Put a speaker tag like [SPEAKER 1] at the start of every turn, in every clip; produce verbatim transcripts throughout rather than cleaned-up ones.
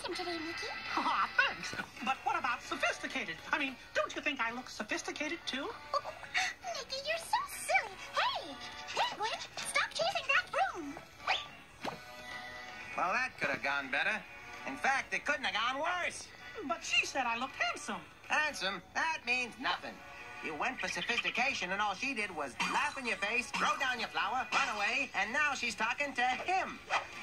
[SPEAKER 1] handsome today, Mickey.
[SPEAKER 2] Aw, thanks. But what about sophisticated? I mean, don't you think I look sophisticated, too?
[SPEAKER 1] Mickey, you're so silly. Hey! Hey, Gwen, stop chasing that broom.
[SPEAKER 3] Well, that could have gone better. In fact, it couldn't have gone worse.
[SPEAKER 2] But she said I looked handsome.
[SPEAKER 3] Handsome? That means nothing. You went for sophistication, and all she did was laugh in your face, throw down your flower, run away, and now she's talking to him.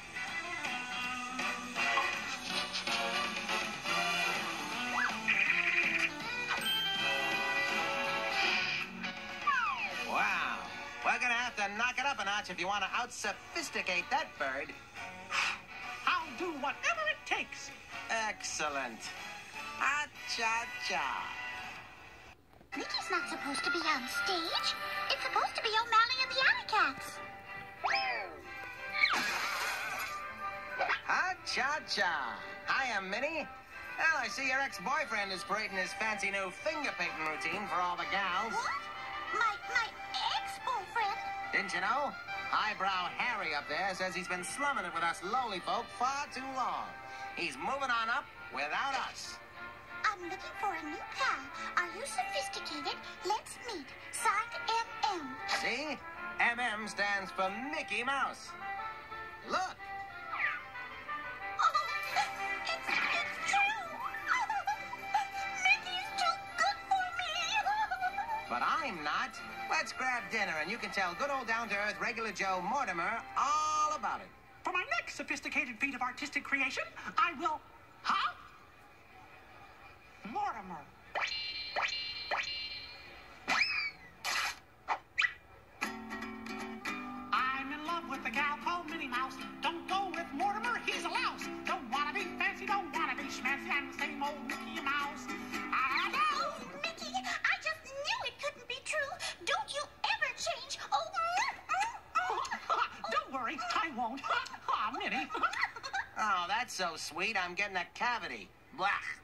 [SPEAKER 3] Wow. We're gonna have to knock it up a notch if you want to out-sophisticate that bird.
[SPEAKER 2] I'll do whatever it takes.
[SPEAKER 3] Excellent. Ha-cha-cha.
[SPEAKER 1] Mickey's not supposed to be on stage. It's supposed to be O'Malley and the Alley Cats.
[SPEAKER 3] Ha-cha-cha. Hiya, Minnie. Well, I see your ex-boyfriend is parading his fancy new finger-painting routine for all the gals.
[SPEAKER 1] What? My, my ex-boyfriend?
[SPEAKER 3] Didn't you know? Highbrow Harry up there says he's been slumming it with us lowly folk far too long. He's moving on up without us.
[SPEAKER 1] I'm looking for a new pal. Are you sophisticated? Let's meet. Signed M M.
[SPEAKER 3] See? M M stands for Mickey Mouse. Look.
[SPEAKER 1] Oh, it's, it's true. Mickey's too good for me.
[SPEAKER 3] But I'm not. Let's grab dinner and you can tell good old down-to-earth regular Joe Mortimer all about it.
[SPEAKER 2] For my next sophisticated feat of artistic creation, I will... Huh? Mortimer. I'm in love with the gal called Minnie Mouse. Don't go with Mortimer, he's a louse. Don't wanna be fancy, don't wanna be schmancy. I'm the same old Mickey Mouse. I know.
[SPEAKER 1] Oh, Mickey, I just knew it couldn't be true. Don't you ever change. Oh,
[SPEAKER 2] Don't worry, I won't. Aw, Minnie.
[SPEAKER 3] Oh, that's so sweet. I'm getting a cavity. Blah.